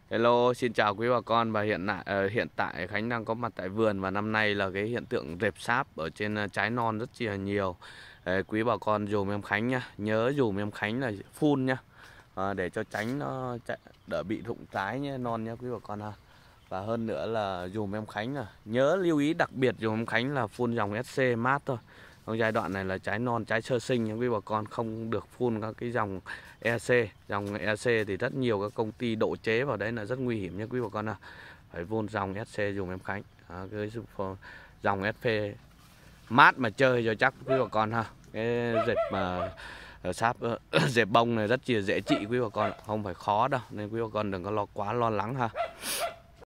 Hello, xin chào quý bà con và hiện tại Khánh đang có mặt tại vườn và năm nay là cái hiện tượng rệp sáp ở trên trái non rất chi là nhiều. Quý bà con dùm em Khánh nhá, nhớ dùm em Khánh là phun nhá, để cho tránh nó đỡ bị rụng trái nhé, non nhá quý bà con ha. Và hơn nữa là dùm em Khánh là nhớ lưu ý đặc biệt dùm em Khánh là phun dòng SC mát thôi. Trong giai đoạn này là trái non, trái sơ sinh nha quý bà con, không được phun các cái dòng EC. Dòng EC thì rất nhiều các công ty độ chế vào đấy là rất nguy hiểm nha quý bà con ạ. Phải phun dòng SC dùng em Khánh. Cái dòng SP mát mà chơi cho chắc quý bà con ha. Cái dẹp mà sáp dẹp bông này rất là dễ trị quý bà con, không phải khó đâu, nên quý bà con đừng có quá lo lắng ha.